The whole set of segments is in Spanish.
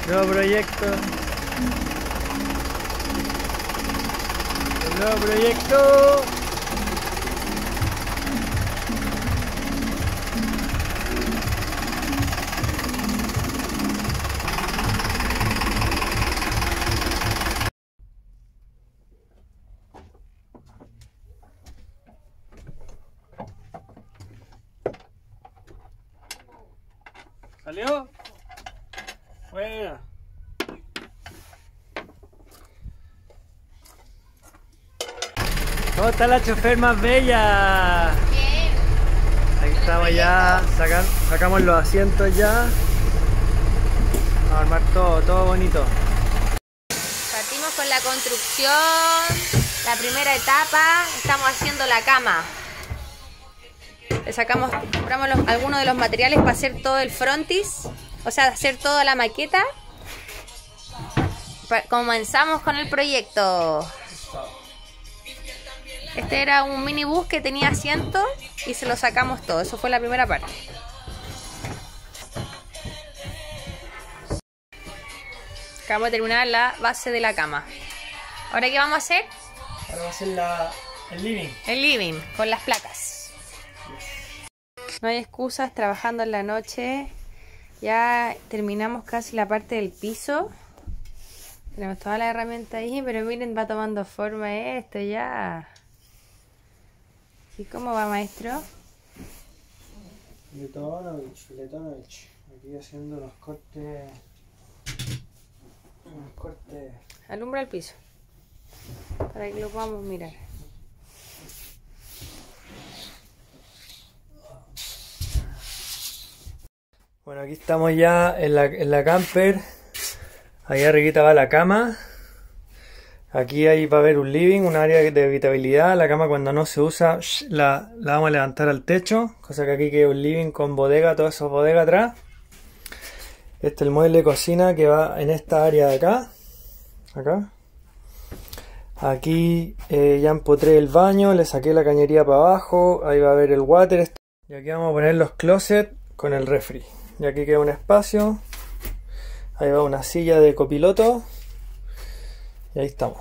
Nuevo proyecto. Nuevo proyecto. ¿Salió? Bueno. ¿Cómo está la chofer más bella? Bien. Ahí estamos ya, sacamos los asientos ya. Vamos a armar todo bonito. Partimos con la construcción, la primera etapa, estamos haciendo la cama. Compramos algunos de los materiales para hacer todo el frontis, o sea, hacer toda la maqueta. Comenzamos con el proyecto. Este era un minibús que tenía asiento y se lo sacamos todo, eso fue la primera parte. Acabamos de terminar la base de la cama. ¿Ahora qué vamos a hacer? Ahora va a ser el living. El living, con las placas. No hay excusas, trabajando en la noche. Ya terminamos casi la parte del piso. Tenemos toda la herramienta ahí, pero miren, va tomando forma esto ya. ¿Y cómo va, maestro? Filetonovich. Aquí haciendo los cortes. Alumbra el piso para que lo podamos mirar. Bueno, aquí estamos ya en la camper. Ahí arribita va la cama. Aquí ahí va a haber un living, un área de habitabilidad. La cama, cuando no se usa, la vamos a levantar al techo. Cosa que aquí queda un living con bodega, todo eso bodega atrás. Este es el mueble de cocina que va en esta área de acá. Aquí ya empotré el baño, le saqué la cañería para abajo. Ahí va a haber el water. Y aquí vamos a poner los closets con el refri. Y aquí queda un espacio. Ahí va una silla de copiloto. Y ahí estamos.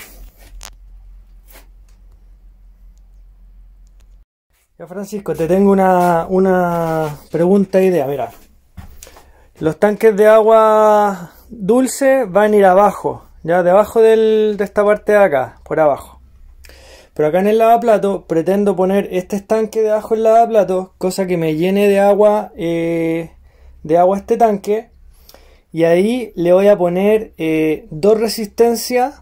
Ya, Francisco, te tengo una pregunta idea. Mira, los tanques de agua dulce van a ir abajo, ya debajo de esta parte de acá, por abajo. Pero acá en el lavaplato pretendo poner este estanque debajo del lavaplato, cosa que me llene de agua este tanque. Y ahí le voy a poner dos resistencias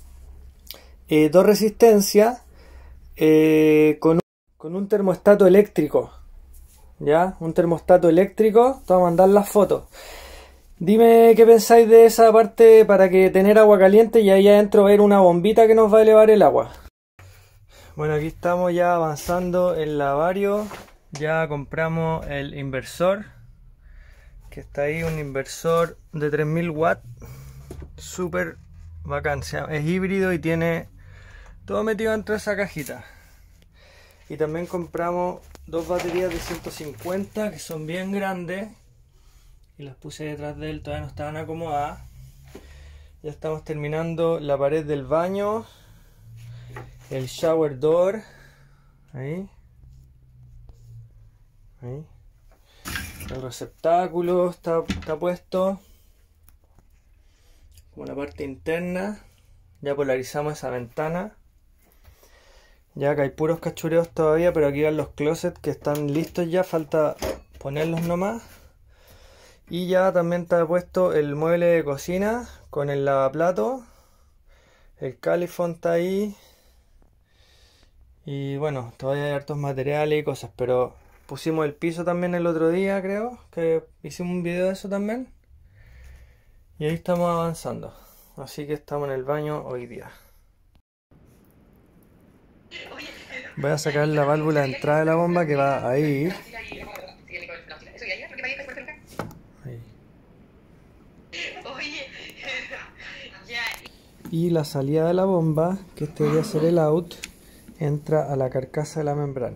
con un termostato eléctrico. ¿Ya? Un termostato eléctrico. Te voy a mandar las fotos. Dime qué pensáis de esa parte para que tener agua caliente y ahí adentro ver una bombita que nos va a elevar el agua. Bueno, aquí estamos ya avanzando el lavario. Ya compramos el inversor, que está ahí, un inversor de 3000 watts, súper bacán, es híbrido y tiene todo metido dentro de esa cajita. Y también compramos dos baterías de 150 que son bien grandes y las puse detrás de él, todavía no estaban acomodadas. Ya estamos terminando la pared del baño, el shower door, ahí. El receptáculo está puesto, como la parte interna. Ya polarizamos esa ventana. Ya que hay puros cachureos todavía, pero aquí van los closets que están listos ya, falta ponerlos nomás. Y ya también está puesto el mueble de cocina con el lavaplato. El calefón está ahí. Y bueno, todavía hay hartos materiales y cosas, pero pusimos el piso también el otro día, creo, que hicimos un video de eso también. Y ahí estamos avanzando. Así que estamos en el baño hoy día. Voy a sacar la válvula de entrada de la bomba que va ahí. Ahí. Y la salida de la bomba, que este debería ser el out, entra a la carcasa de la membrana.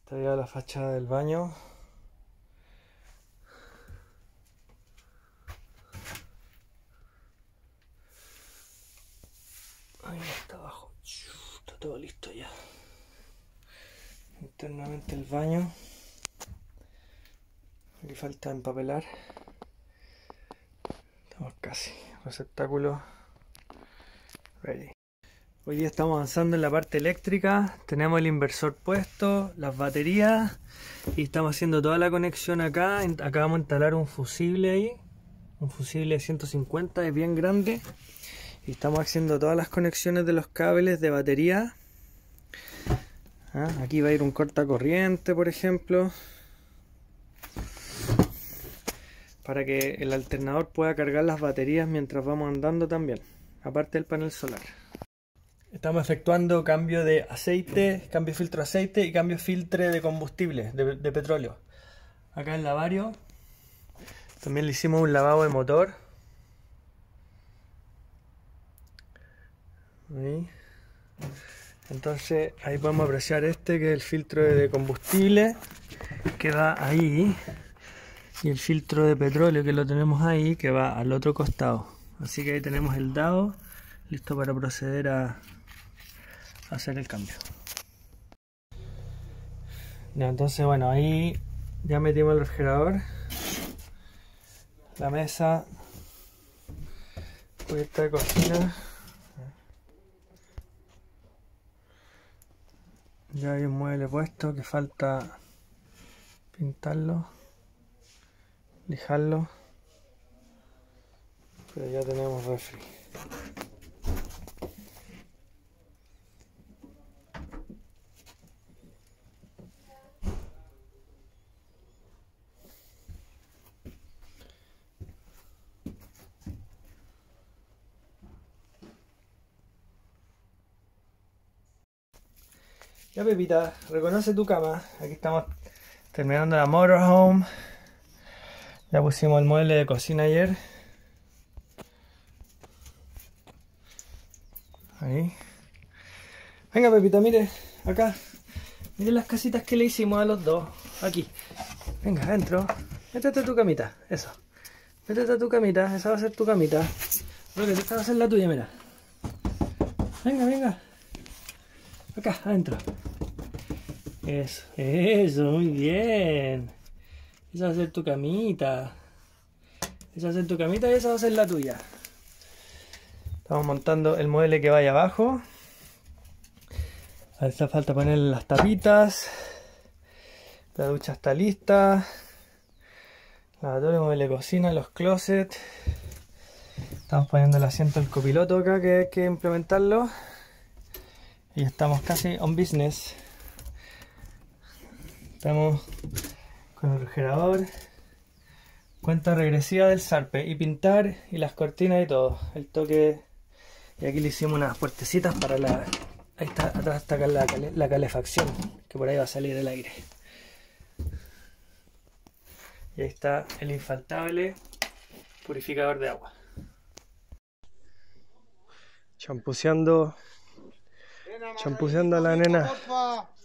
Esta ya la fachada del baño. Ahí está abajo. Está todo listo ya. Internamente el baño. Aquí falta empapelar. Estamos casi. Receptáculo ready. Hoy día estamos avanzando en la parte eléctrica. Tenemos el inversor puesto, las baterías y estamos haciendo toda la conexión acá. Acá vamos a instalar un fusible ahí. Un fusible de 150, es bien grande. Y estamos haciendo todas las conexiones de los cables de batería. Aquí va a ir un cortacorriente, por ejemplo, para que el alternador pueda cargar las baterías mientras vamos andando también, aparte del panel solar. Estamos efectuando cambio de aceite, cambio de filtro de aceite y cambio de filtro de combustible, de petróleo. Acá el lavario. También le hicimos un lavado de motor. Ahí. Entonces ahí podemos apreciar este que es el filtro de combustible que va ahí. Y el filtro de petróleo que lo tenemos ahí que va al otro costado. Así que ahí tenemos el dado listo para proceder a hacer el cambio. Ya, entonces bueno, ahí ya metimos el refrigerador, la mesa, cubierta de cocina. Ya hay un mueble puesto que falta pintarlo, lijarlo, pero ya tenemos refri. Ya Pepita, reconoce tu cama. Aquí estamos terminando la motorhome. Ya pusimos el mueble de cocina ayer. Ahí. Venga Pepita, mire, acá. Mire las casitas que le hicimos a los dos. Aquí. Venga, adentro. Métete a tu camita. Eso. Métete a tu camita. Esa va a ser tu camita. Porque esta va a ser la tuya, mira. Venga, venga. Acá, adentro. Eso, muy bien. Esa va a ser tu camita. Esa va a ser tu camita y esa va a ser la tuya. Estamos montando el mueble que vaya abajo. Hace falta ponerle las tapitas. La ducha está lista. Lavatorio, mueble de cocina, los closets. Estamos poniendo el asiento del copiloto acá que hay que implementarlo. Y estamos casi on business. Estamos con el refrigerador, cuenta regresiva del zarpe y pintar y las cortinas y todo. El toque. Y aquí le hicimos unas puertecitas para la. Ahí está, atrás está la calefacción, que por ahí va a salir el aire. Y ahí está el infaltable purificador de agua. Champuceando a la nena.